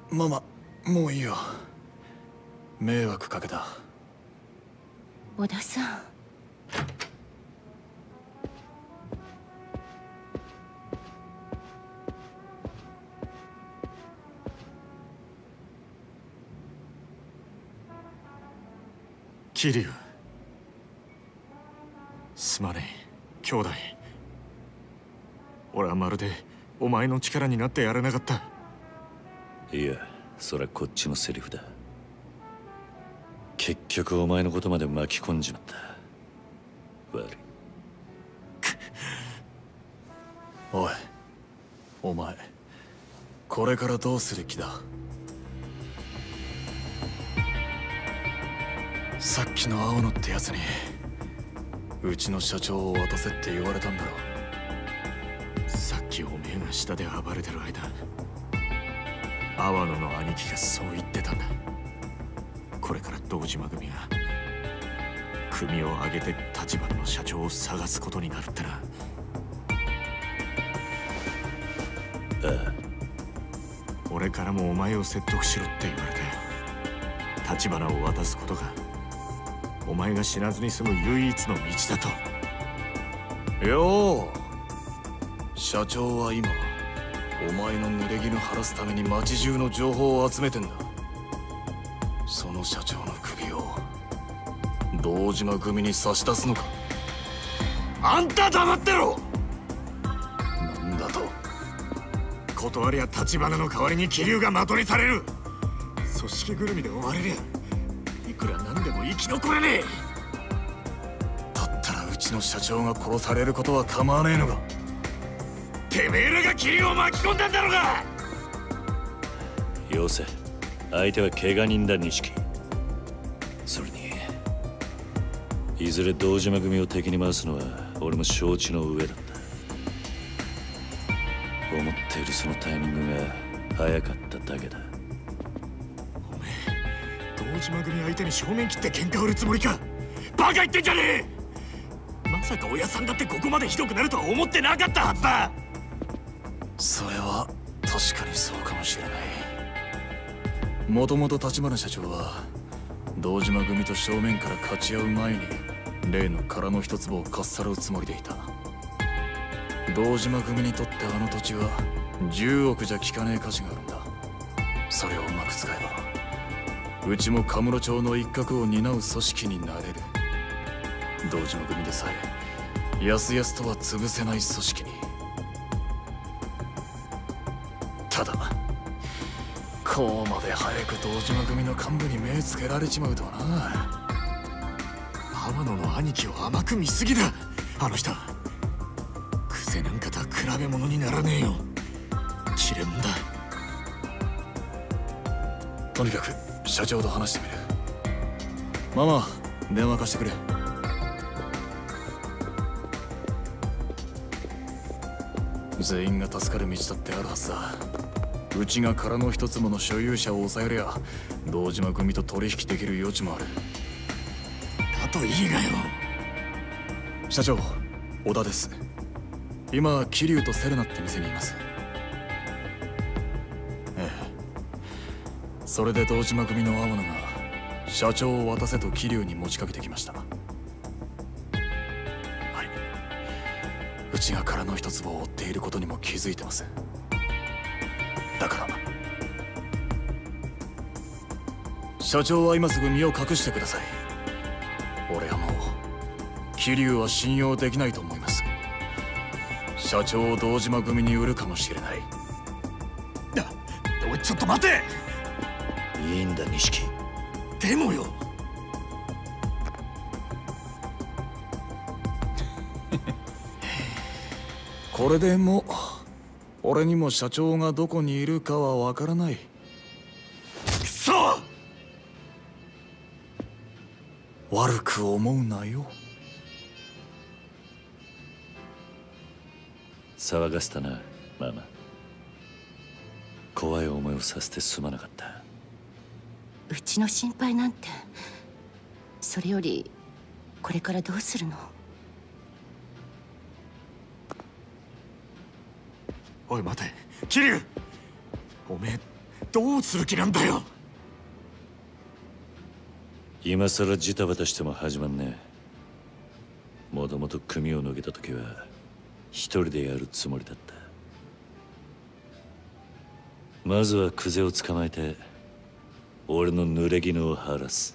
ママ、もういいよ。迷惑かけた。 小田さん。 桐生、すまねえ兄弟。俺はまるでお前の力になってやれなかった。 いや、そりゃこっちのセリフだ。結局お前のことまで巻き込んじまった。悪い。 おい、お前これからどうする気だ？さっきの青野ってやつにうちの社長を渡せって言われたんだろ。 さっきおめえが下で暴れてる間、阿波野の兄貴がそう言ってたんだ。これから堂島組が組を挙げて立花の社長を探すことになるってな。 ああ、 俺からもお前を説得しろって言われて、立花を渡すことがお前が死なずに済む唯一の道だと。 よう、社長は今お前の濡れ衣晴らすために町中の情報を集めてんだ。その社長の首を堂島組に差し出すのか？あんた黙ってろ！なんだと？ 断りゃ立花の代わりに桐生が的にされる。組織ぐるみで追われりゃいくらなんでも生き残れねえ。 だったらうちの社長が殺されることは構わねえのか？ てめえらが桐生を巻き込んだんだろうが。 よせ、相手は怪我人だ、錦。それにいずれ堂島組を敵に回すのは俺も承知の上だった。思っているそのタイミングが早かっただけだ。 おめえ堂島組相手に正面切って喧嘩売るつもりか？バカ言ってんじゃねえ。まさか親さんだってここまでひどくなるとは思ってなかったはずだ。 それは確かにそうかもしれない。もともと立花社長は堂島組と正面から勝ち合う前に例の殻の一粒をかっさらうつもりでいた。堂島組にとってあの土地は10億じゃ効かねえ価値があるんだ。それをうまく使えばうちもカムロ町の一角を担う組織になれる。堂島組でさえやすやすとは潰せない組織に。ただこうまで早く堂島組の幹部に目つけられちまうとはな。 天野の兄貴を甘く見すぎだ。あの人クセなんかとは比べ物にならねえよ。切れ者だ。 とにかく社長と話してみる。ママ、電話貸してくれ。全員が助かる道だってあるはずだ。うちが殻の一つもの所有者を抑えりゃ堂島組と取引できる余地もある。 だといいがよ。 社長、小田です。今桐生とセレナって店にいます。ええ、それで堂島組の青野が社長を渡せと桐生に持ちかけてきました。はい、うちが殻の一粒を追っていることにも気づいてます。だから社長は今すぐ身を隠してください。俺はもう桐生は信用できないと思います。社長を堂島組に売るかもしれない。 おい、ちょっと待て。 いいんだ、錦。 でもよ。 これでもう俺にも社長がどこにいるかはわからない。 くそ！ 悪く思うなよ。 騒がせたな、ママ。怖い思いをさせてすまなかった。 うちの心配なんて。それよりこれからどうするの？ おい待て、桐生。おめえどうする気なんだよ。 今さらジタバタしても始まんねえ。もともと組を抜けた時は一人でやるつもりだった。まずはクゼを捕まえて俺の濡れ衣を晴らす。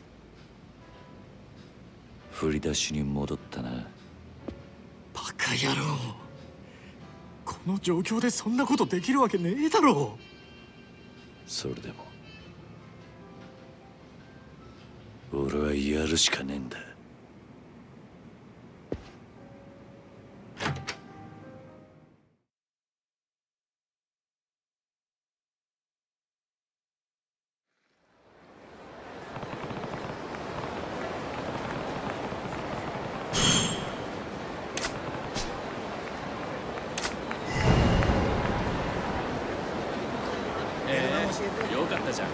振り出しに戻ったな。 バカ野郎、この状況でそんなことできるわけねえだろ。 それでも俺はやるしかねえんだ。 よかったじゃん。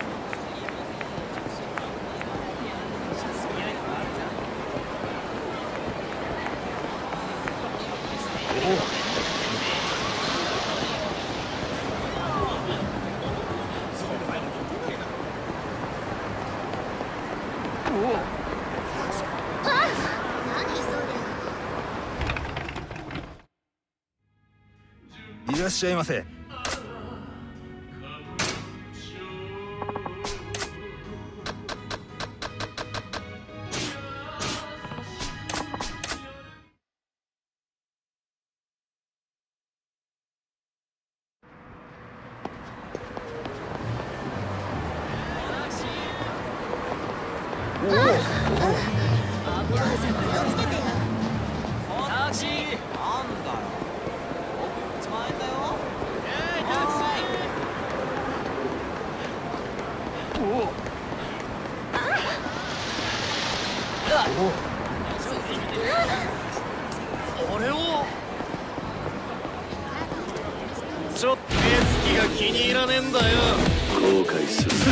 いらっしゃいませ。 ちょっと目つきが気に入らねえんだよ。 後悔する。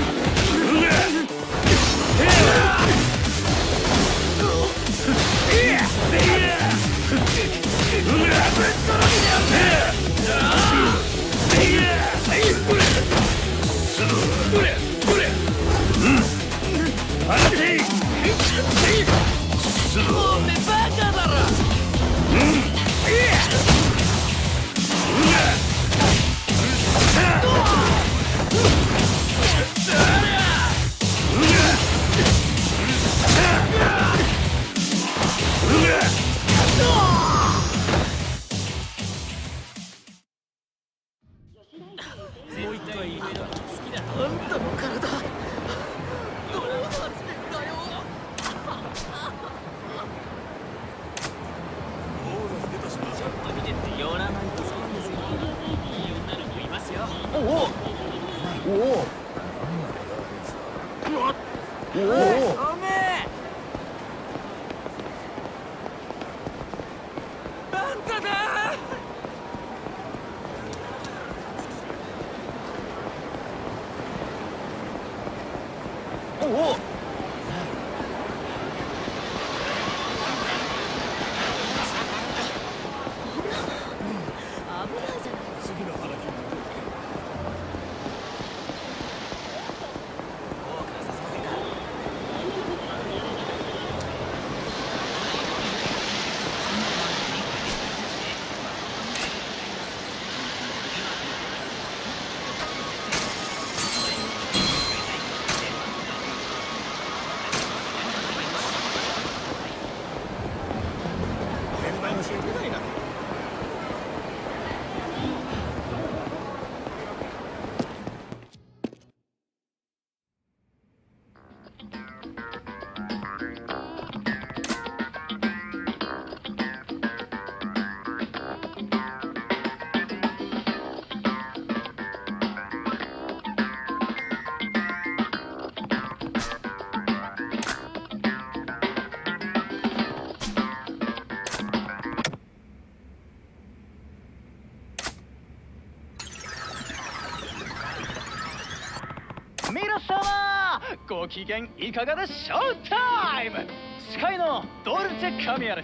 皆様ご機嫌いかがでショータイム。司会のドルチェ・カミヤです。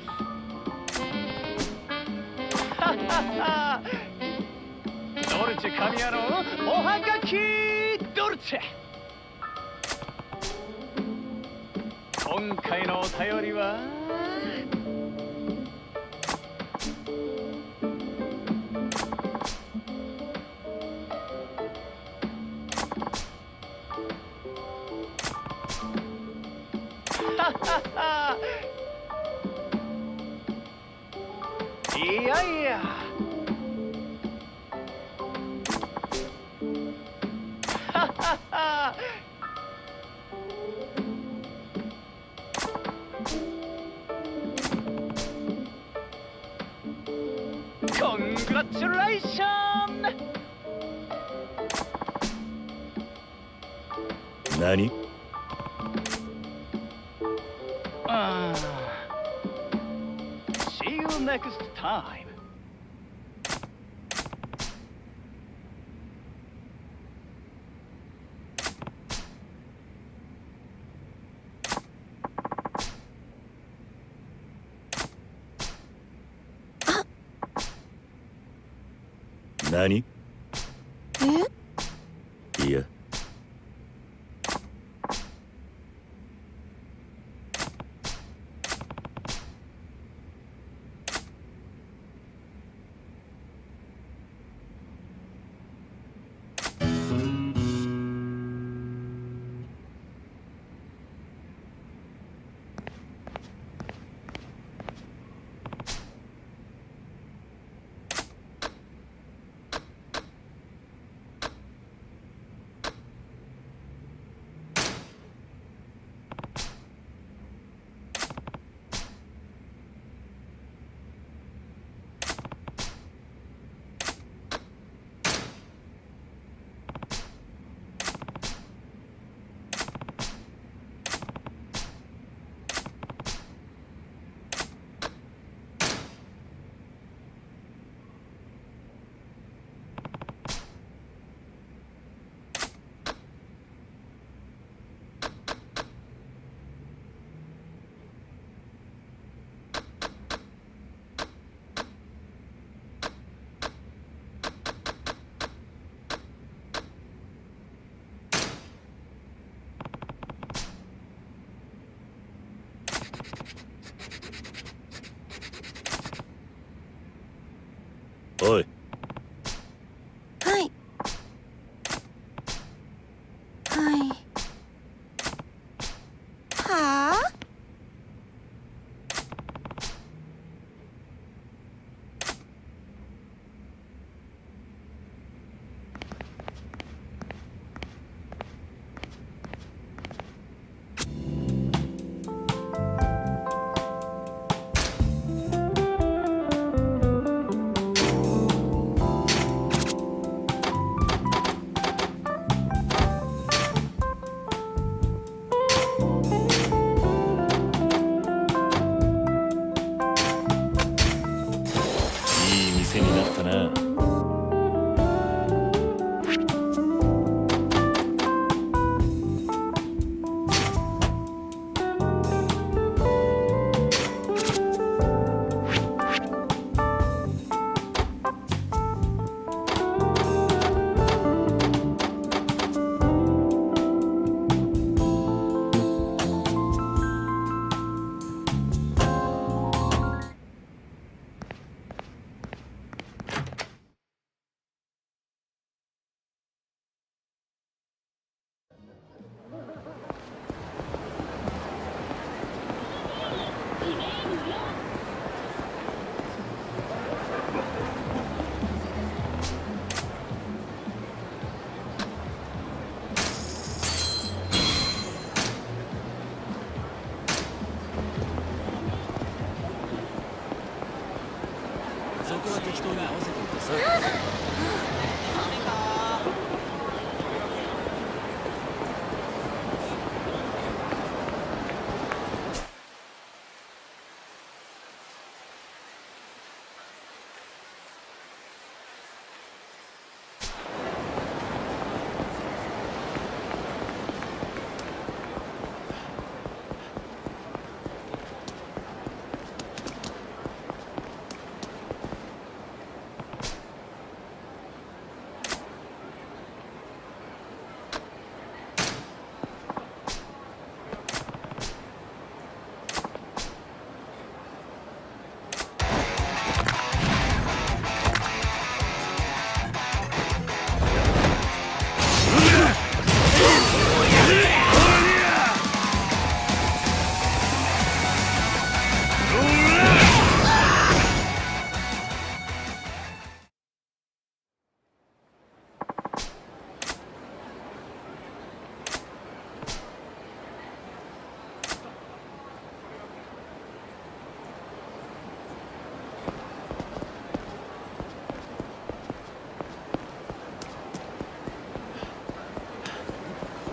ドルチェ・カミヤのおはがきチェ。今回のお便りはいやいやコングラチュレーション。 何？ See you next time. 何？いや。おい。 はい。はい。はあ？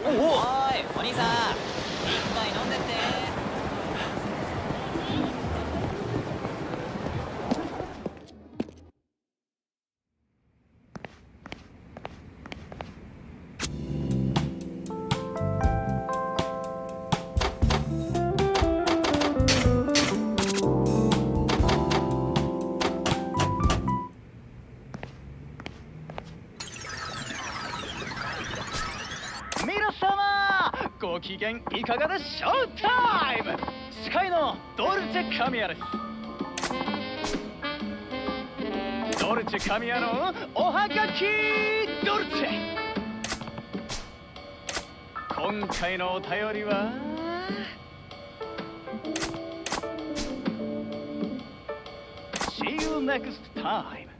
おいお兄さん、一杯飲んでって。皆様ご機嫌いかがでショータイム。司会のドルチェ・カミヤです。ドルチェ・カミヤのおはがきドルチェ。今回のお便りはSee you next time。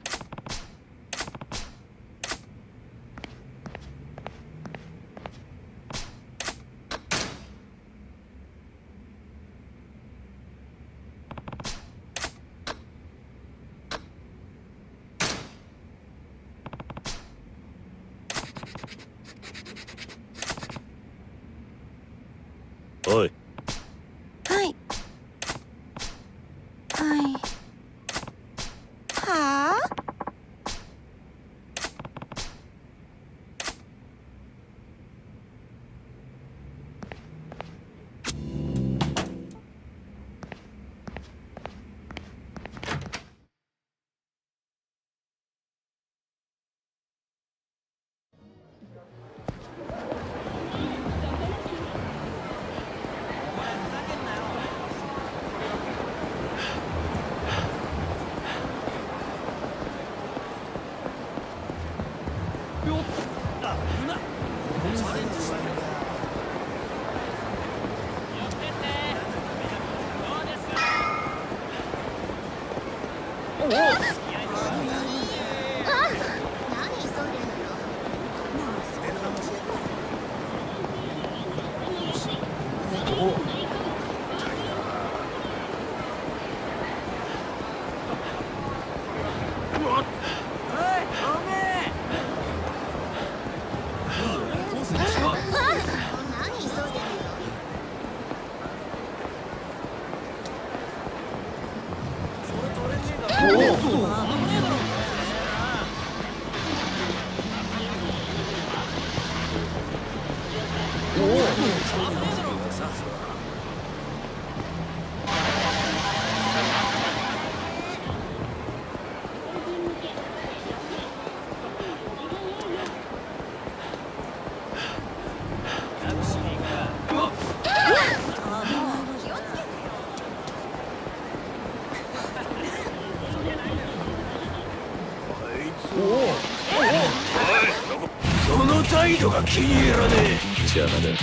おい、 はい。はい。はあ？ その態度が気に入らねえ。 邪魔だ。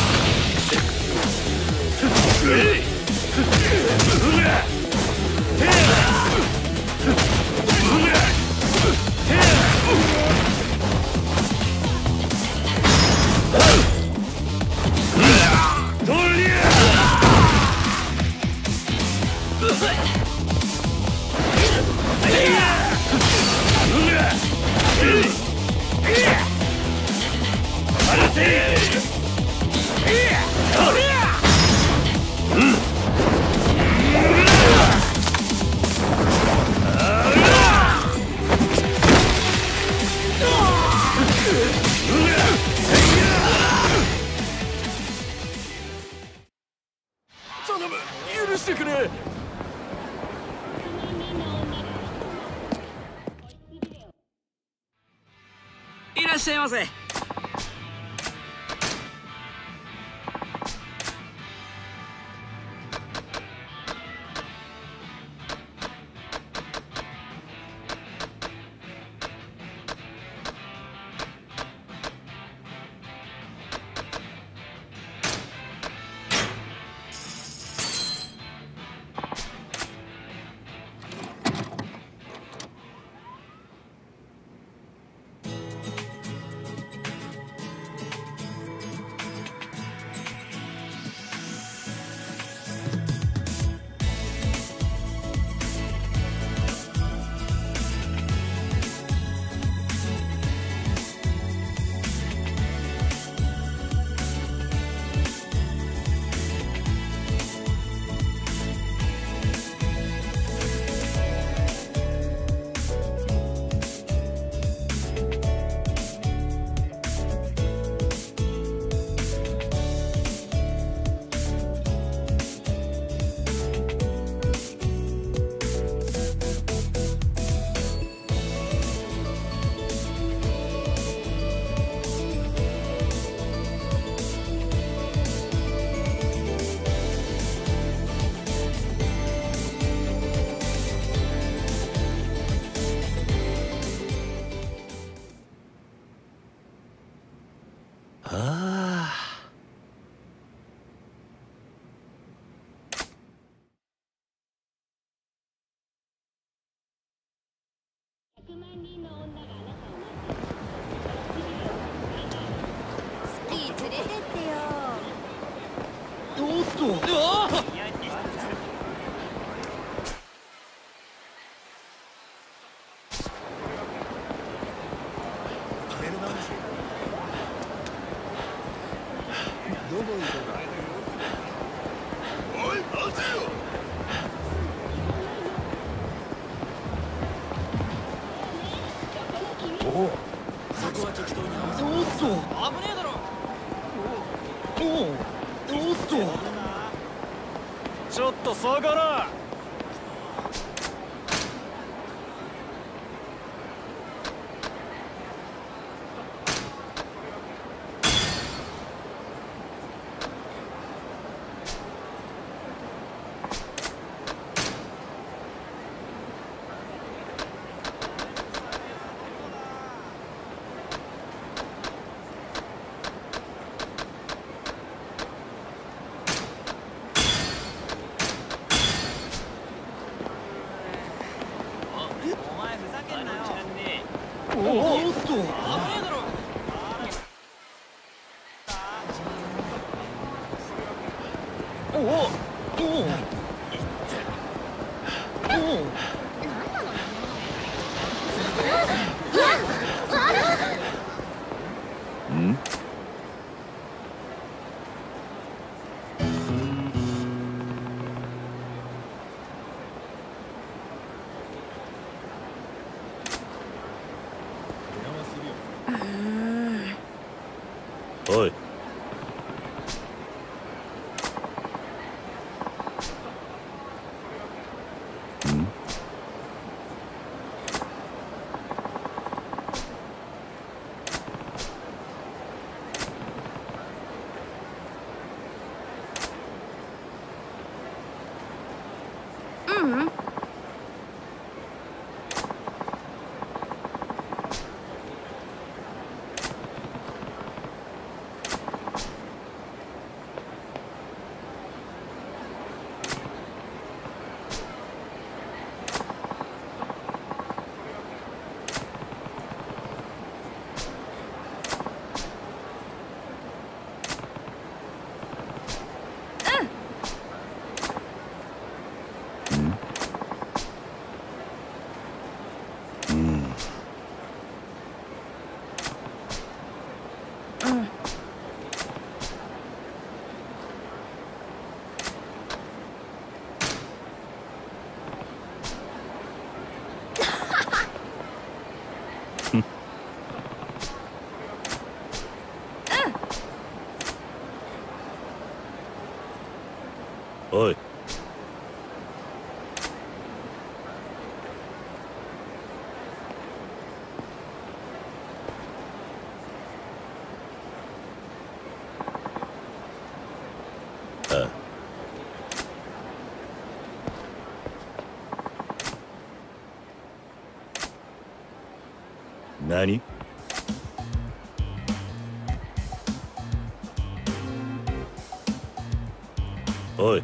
頼む、許してくれ。 いらっしゃいませ。 ちょっと下がら。 おい。おい。ああ。何？おい。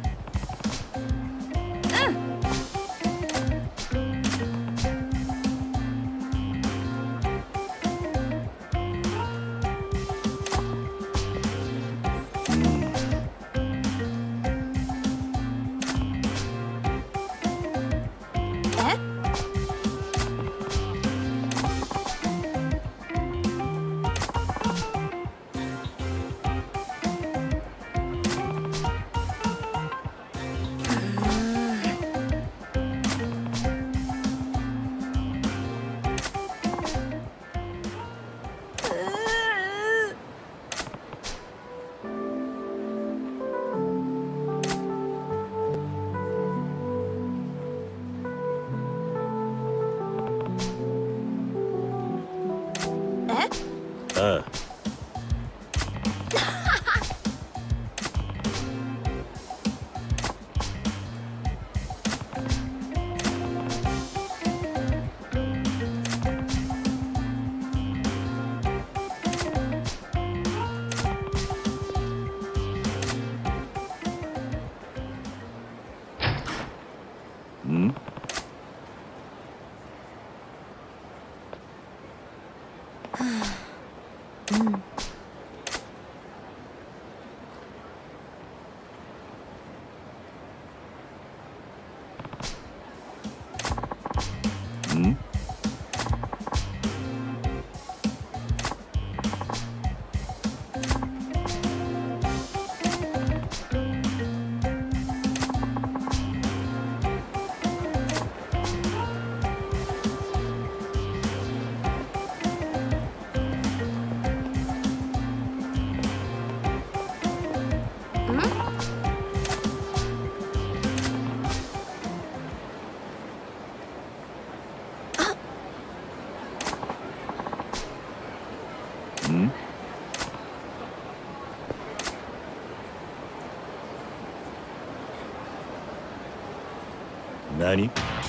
何？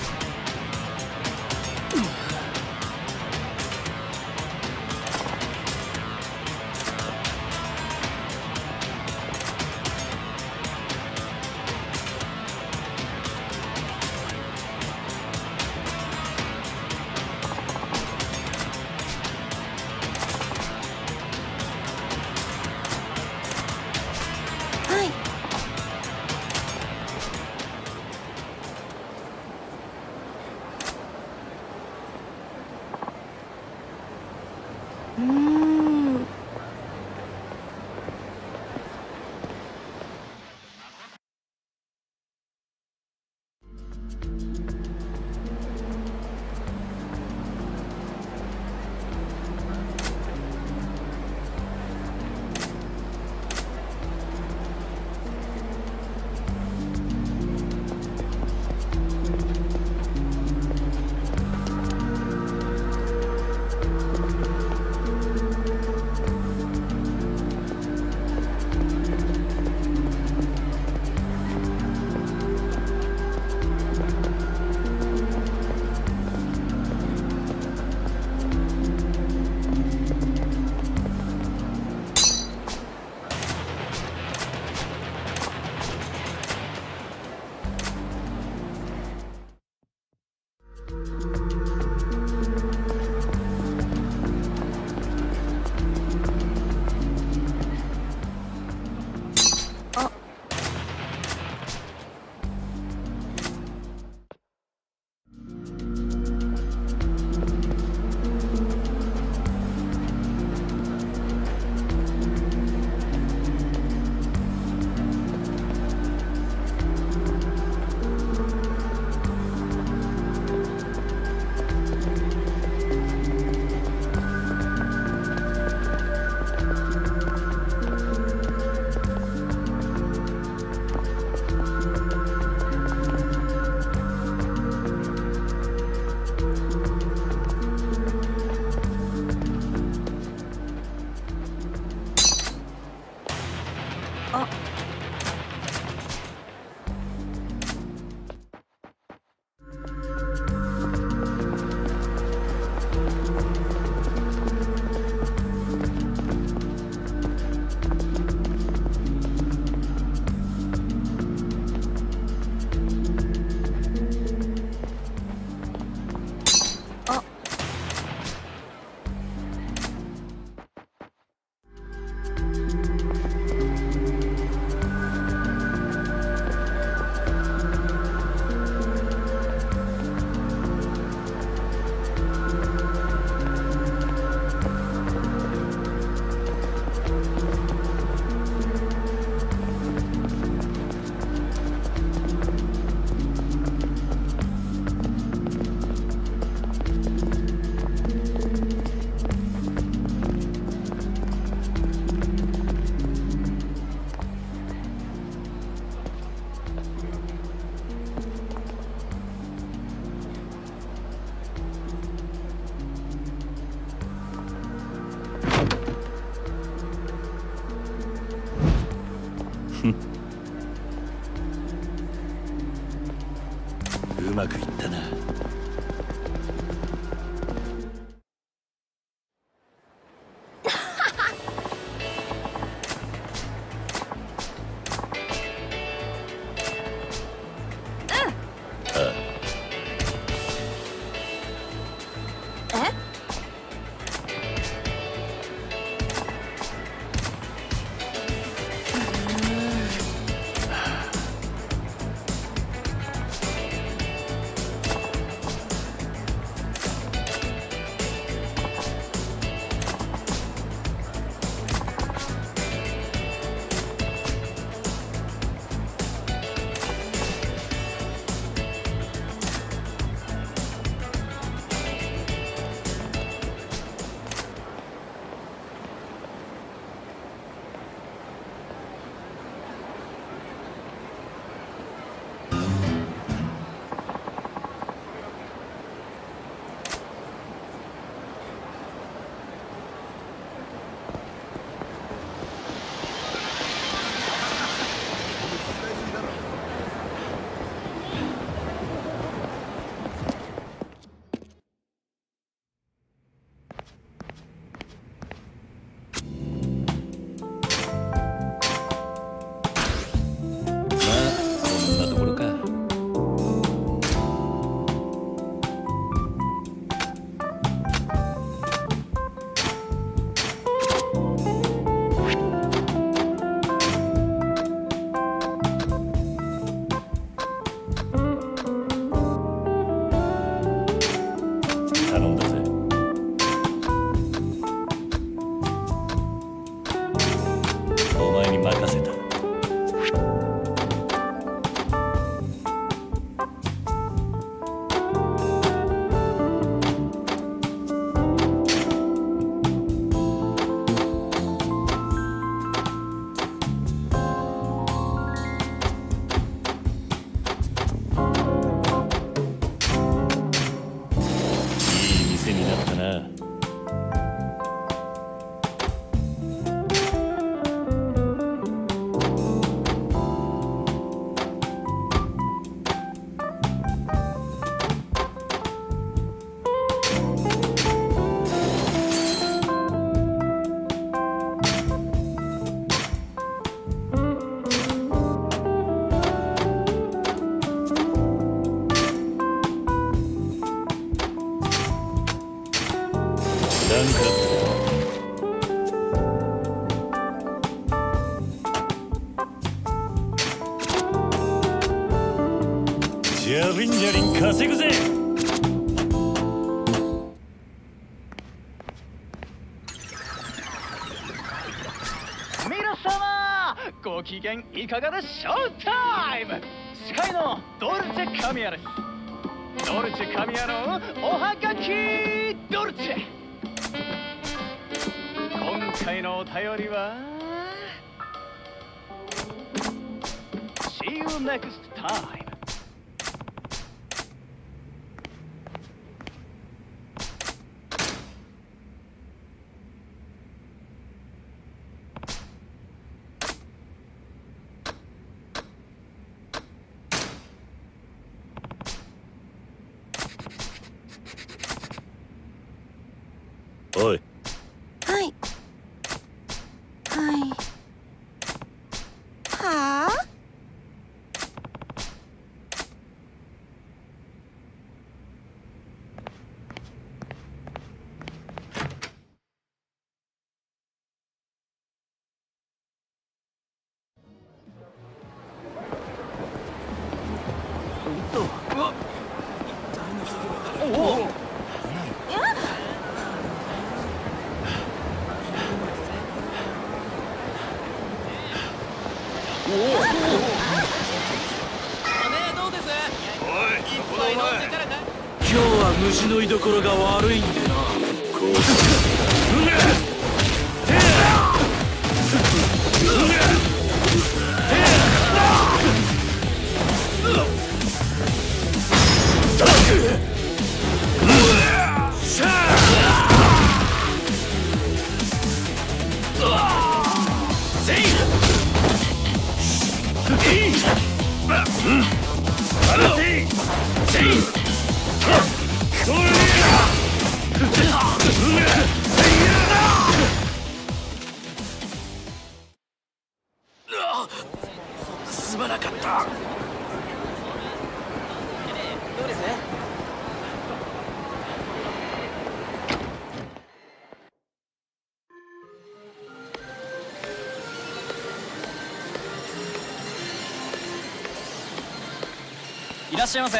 うまくいったな。 ャビンジャリン稼ぐぜ。 皆様ご機嫌いかがでショータイム。司会のドルチェ神谷です。ドルチェ神谷のおはがきドルチェ。今回のお便りは See you next time。 おい。 はい。はい。はあ？ 今日は虫の居所が悪いんでな。こうすまなかった。 いらっしゃいませ。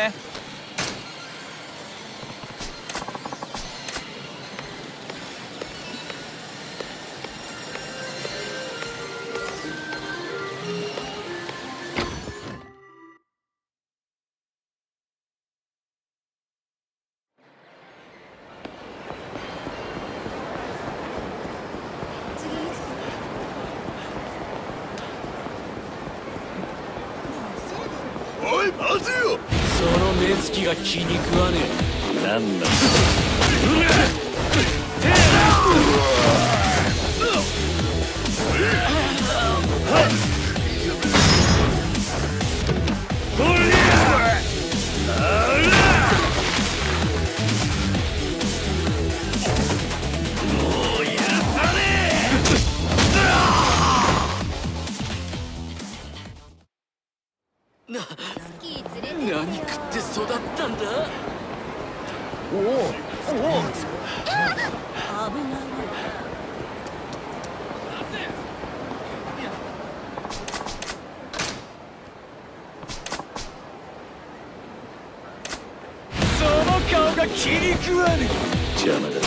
おい待てよ。その目つきが気に食わねえ。 なんだ。 何食って育ったんだ。 その顔が気に食わねえ。 邪魔だ。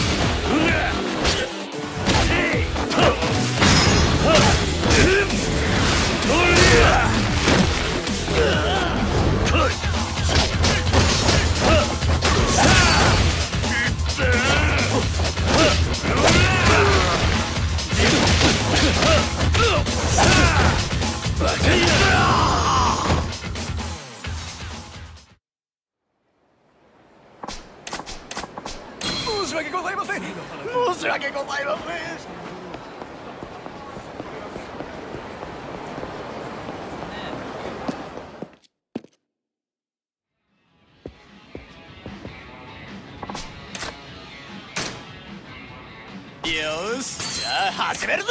申し訳ございません。申し訳ございません。 よし、じゃあ始めるぞ。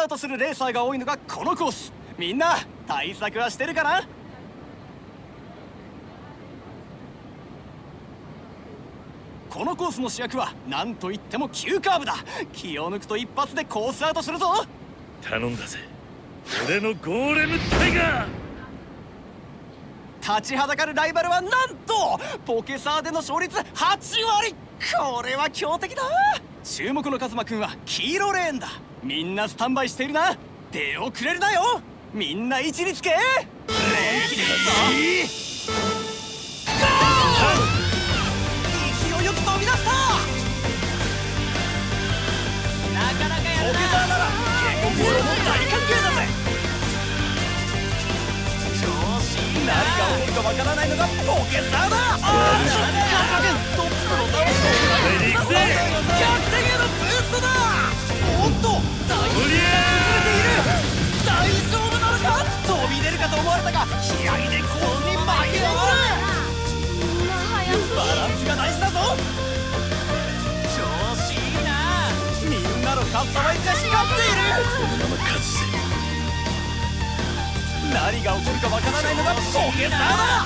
アウトするレーサーが多いのがこのコース。みんな対策はしてるかな？このコースの主役は何といっても急カーブだ。気を抜くと一発でコースアウトするぞ。 頼んだぜ、俺のゴーレムタイガー。 立ちはだかるライバルはなんとポケサーでの勝率8割。これは強敵だ。注目のカズマくんは黄色レーンだ。みんなスタンバイしているな。出遅れるなよ。みんな位置につけ。勢いよく飛び出した。なかなかやるな。ポケサーなら警告賞も大歓迎だぜ。何が起こるかわからないのがポケサーだ。カズマくんトップのダウンを逆転へのブーストだ。おっと大丈夫なのか。飛び出るかと思われたが気合でコースに巻き戻る。バランスが大事だぞ。調子いいな。みんなのカスタマイズが光っている。 このまま勝つぜ。 何が起こるかわからないのがポケサーだ。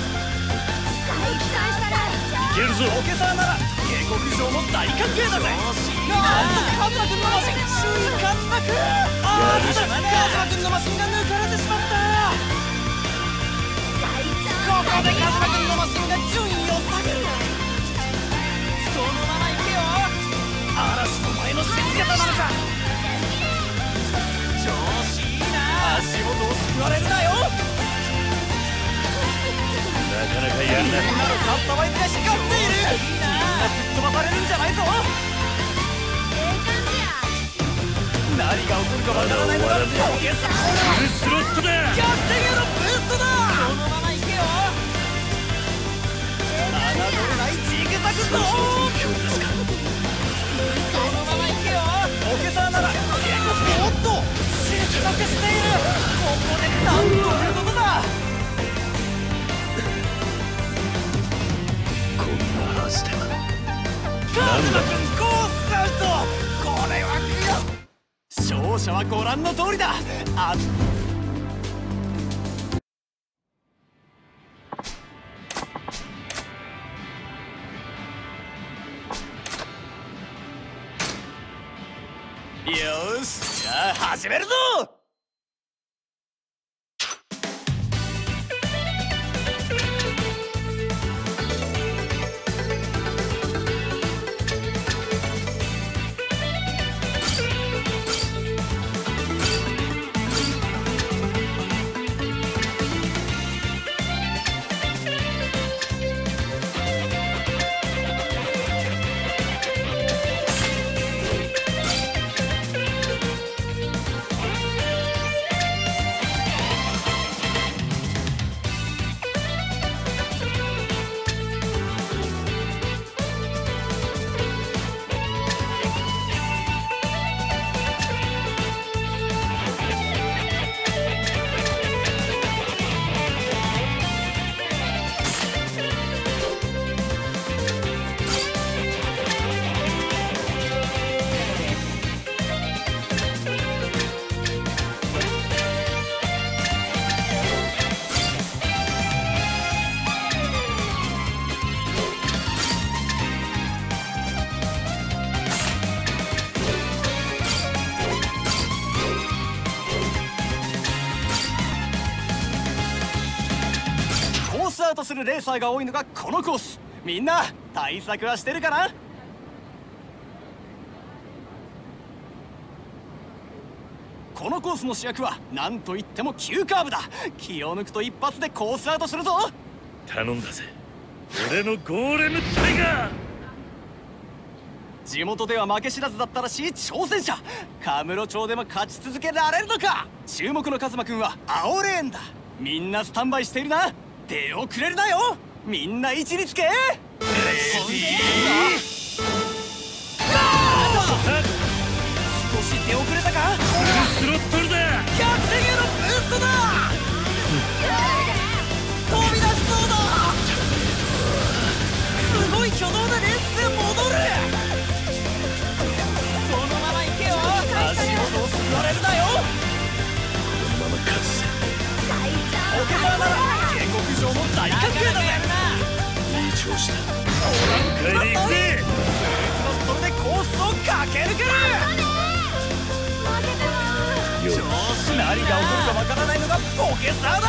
いけるぞ。 ポケサーなら警告状も大歓迎だぜ。なんとカズマくんのマシン周囲陥落。カズマくんのマシンが抜かれてしまった。ここでカズマくんのマシンが順位を下げる。そのまま行けよ。嵐の前の静型なのか。調子いいな。足元を救われるなよ。 なかなかやるな。 みんなのカスタマイズが光っている。みんな吹っ飛ばされるんじゃないぞ。何が起こるかわからないのがポケサー。 フルスロットだ。 逆転へのブーストだ。そのまま行けよ。侮れないジグザグゾーン。そのまま行けよ。ポケサーなら警告。おっと失速している。ここでなんということだ。 こんなはずでは。 なんだコースアウト。これは悔しい。勝者はご覧の通りだ。よし、じゃあ始めるぞ。アウトするレーサーが多いのがこのコース。みんな対策はしてるかな。このコースの主役は何といっても急カーブだ。気を抜くと一発でコースアウトするぞ。 頼んだぜ、俺のゴーレムタイガー。 地元では負け知らずだったらしい挑戦者。カムロ町でも勝ち続けられるのか。注目のカズマくんは青レーンだ。みんなスタンバイしているな。出遅れるなよ。みんな位置につけ。少し出遅れたか。 フルスロットルだ。 逆転へのブーストだ。飛び出しそうだ。すごい挙動でレースへ戻る。そのまま行けよ。足元を救われるなよ。 何が起こるかわからないのがポケサーだ。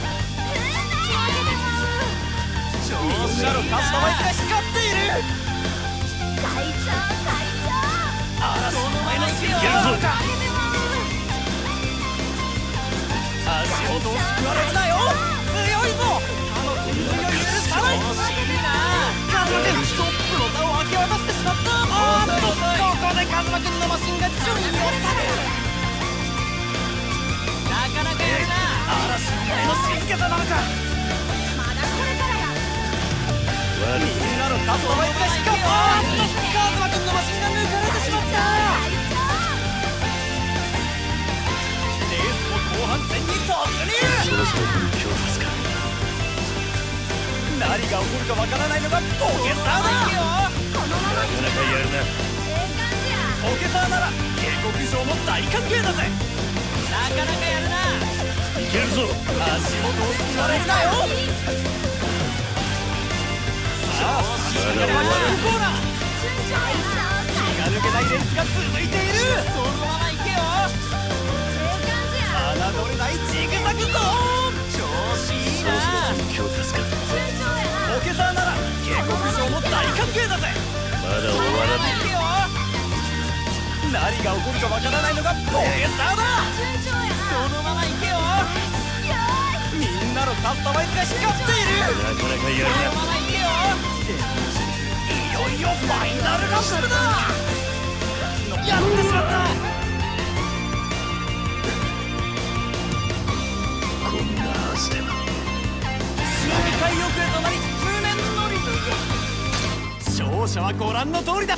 超シャロカスタマイズが光っている。嵐の前のシーンか。足元を救われるなよ。強いぞ。他の次々を許さない。惜しいな。カズマ君トップの座を明け渡してしまった。ここでカズマ君のマシンが順位を下げる。なかなかやるな。嵐の前の静けさなのか。 まだこれからや。 みんなのカスタマイズが光った。カズマ君のマシンが抜かれてしまった。後半戦に突入。 そろそろ本気を出すか。 何が起こるかわからないのがポケサーだ。 このままなかなかやるな。 ポケサーなら警告状も大歓迎だぜ。なかなかやるな。 いけるぞ。 足元を救われるなよ。さあ仕掛けは急コーナー。気が抜けないレースが続いている。そのまま行けよ。侮れないジグザグゾーン。調子いいな。 そろそろ本気を出すか。 ポケサーなら警告状も大歓迎だぜ。 まだ終わらない。 何が起こるかわからないのがポケサーだ。そのまま行けよ。みんなのカスタマイズが光っている。 なかなかやるな。 そのまま行けよ。いよいよファイナルラップだ。やってしまった。 こんなはずでは。 周回遅れとなり無念のリズム。勝者はご覧の通りだ。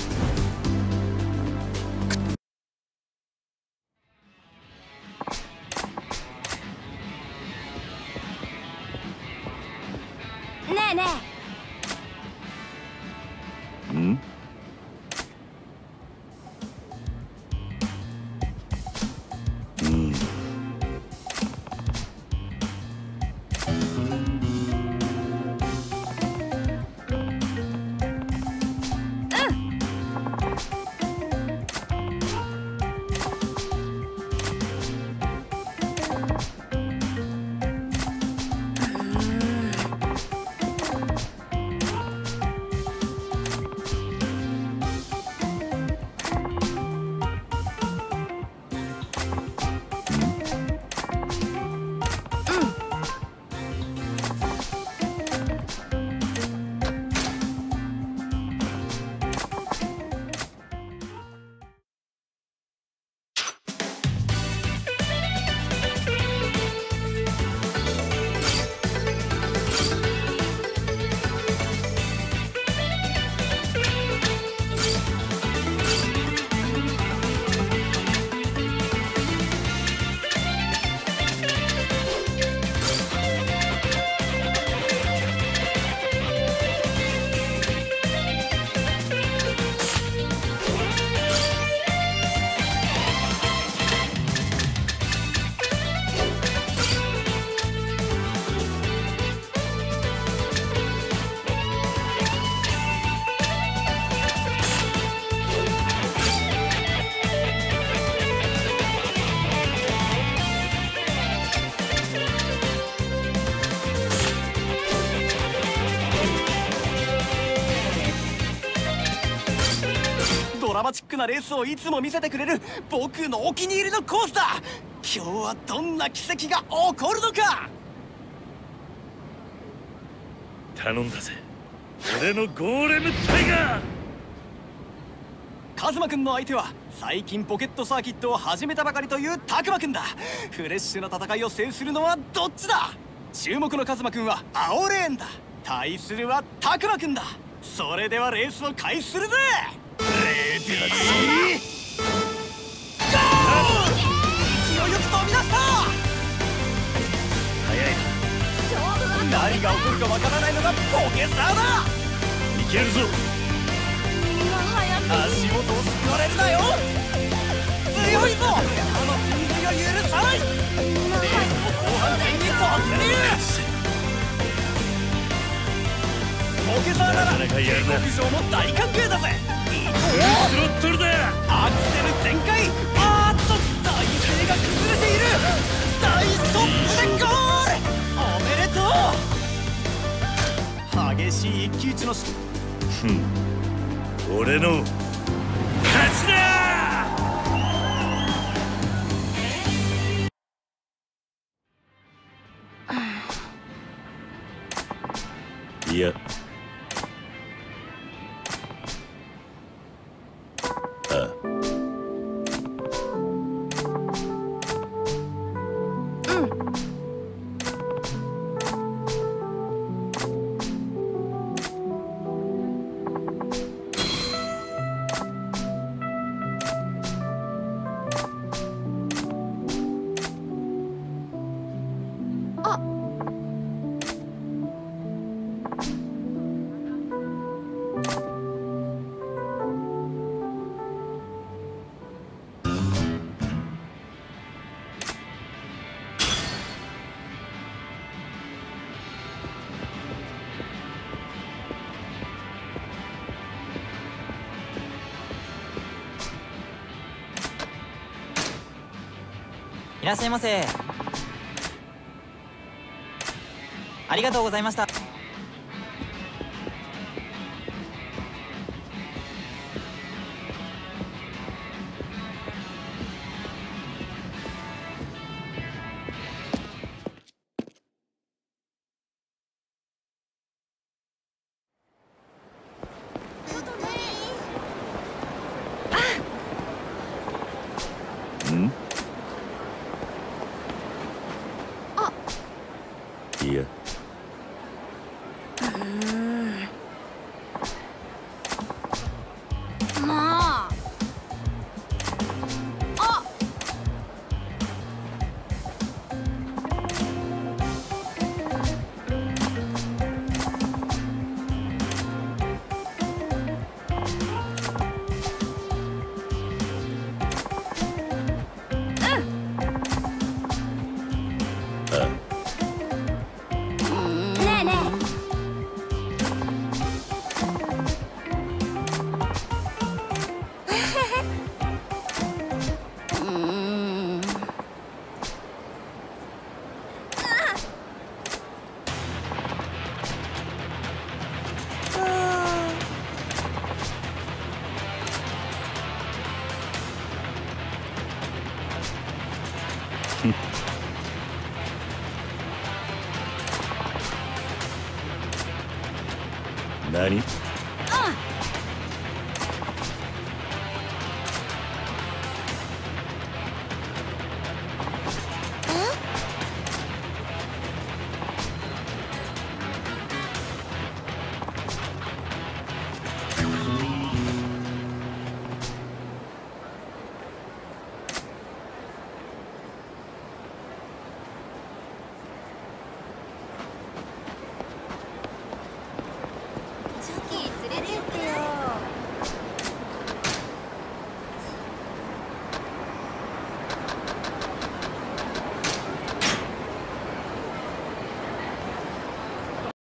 ねえねえ。 ん？ ドラマチックなレースをいつも見せてくれる僕のお気に入りのコースだ。今日はどんな奇跡が起こるのか。 頼んだぜ、俺のゴーレムタイガー。 カズマくんの相手は最近ポケットサーキットを始めたばかりというタクマくんだ。フレッシュな戦いを制するのはどっちだ。注目のカズマくんは青レーンだ。対するはタクマくんだ。それではレースを開始するぜ。レディーゴー。勢いよく飛び出した。 早い何が起こるかわからないのがポケサーだ。 いけるぞ。 足元を救われるなよ。強いぞ。あの次々を許さない。レースの後半戦に突入。ポケサーなら警告状も大歓迎だぜ。 スロットルだ。 アクセル全開。あーっと体勢が崩れている。 敵討ちのし俺の勝ちだ。いや、ああ。 いらっしゃいませ。ありがとうございました。 いや、 まああねえね何？